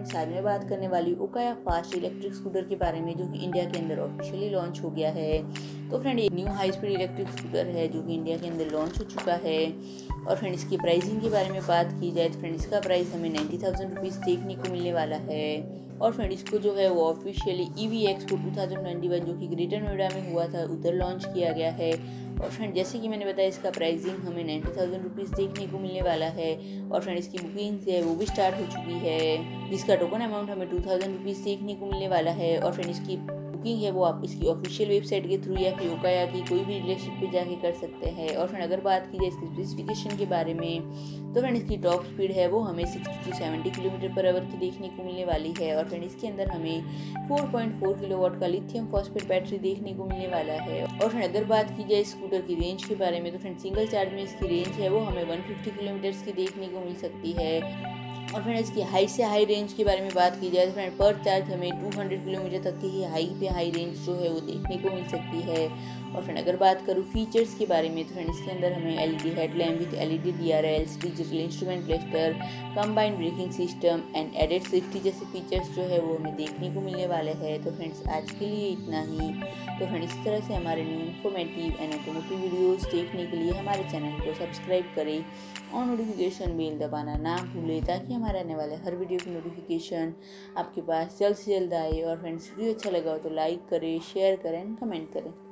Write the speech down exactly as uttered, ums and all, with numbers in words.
Friends आज मैं बात करने वाली हूँ ओकाया फास्ट इलेक्ट्रिक स्कूटर के बारे में, जो कि इंडिया के अंदर ऑफिशियली लॉन्च हो गया है। तो फ्रेंड, ये new high speed electric scooter है जो कि इंडिया के अंदर लॉन्च हो चुका है। और फ्रेंड, इसकी प्राइसिंग के बारे में बात की जाए तो फ्रेंड, इसका प्राइस हमें नाइन्टी थाउजेंड रुपीज़ देखने को मिलने वाला है। और फ्रेंड, इसको जो है वो officially E V expo two thousand twenty one जो कि ग्रेटर नोएडा में हुआ था, उधर लॉन्च किया गया है। और फ्रेंड, जैसे कि मैंने बताया, इसका प्राइसिंग हमें नाइन्टी थाउजेंड रुपीज़ देखने को मिलने वाला है। और फ्रेंड, इसकी बुकिंग है वो भी स्टार्ट हो चुकी है, जिसका टोकन अमाउंट हमें टू थाउजेंड रुपीज़ देखने को मिलने वाला है। और फ्रेंड, इसकी बुकिंग है वो आप इसकी ऑफिशियल वेबसाइट के थ्रू या फिर ओकाया की कोई भी डीलरशिप पे जाके कर सकते हैं। और फ्रेंड, अगर बात की जाए इसकी स्पेसिफिकेशन के बारे में, तो फ्रेंड, इसकी टॉप स्पीड है वो हमें sixty to seventy kilometre per hour की देखने को मिलने वाली है। और फ्रेंड, इसके अंदर हमें फोर पॉइंट फोर किलोवाट का लिथियम फॉस्फेट बैटरी देखने को मिलने वाला है। और फ्रेंड, अगर बात की जाए स्कूटर की रेंज के बारे में, तो फ्रेंड, सिंगल चार्ज में इसकी रेंज है वो हमें वन फिफ्टी किलोमीटर की देखने को मिल सकती है। और फ्रेंड, इसकी हाई से हाई रेंज के बारे में बात की जाए तो फ्रेंड, पर चार्ज हमें टू हंड्रेड किलोमीटर तक की ही हाई पे हाई रेंज जो है वो देखने को मिल सकती है। और फ्रेंड, अगर बात करूँ फीचर्स के बारे में, तो फ्रेंड, इसके अंदर हमें L E D headlamp with L E D D R Ls, digital instrument cluster, combined braking system and added safety जैसे फीचर्स जो है वो हमें देखने को मिलने वाले हैं। तो फ्रेंड्स, आज के लिए इतना ही। तो फ्रेंड, इस तरह से हमारे new informative and automotive videos देखने के लिए हमारे चैनल को सब्सक्राइब करें और नोटिफिकेशन बेल दबाना ना भूलें, ताकि हमारे आने वाले हर वीडियो की नोटिफिकेशन आपके पास जल्द से जल्द आए। और फ्रेंड्स, वीडियो अच्छा लगा हो तो लाइक करें, शेयर करें, कमेंट करें।